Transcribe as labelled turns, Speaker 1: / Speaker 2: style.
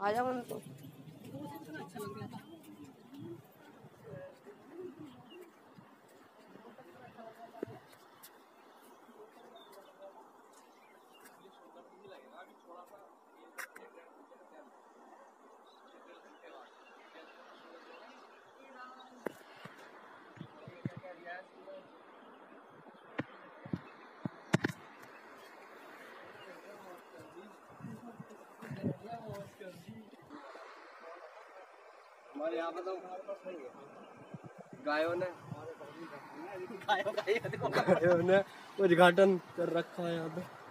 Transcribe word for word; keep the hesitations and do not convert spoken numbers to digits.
Speaker 1: आ जाओ मन तो
Speaker 2: हमारे यहाँ पे तो गायों ने गायों ने उद्घाटन कर रखा है यहाँ पे।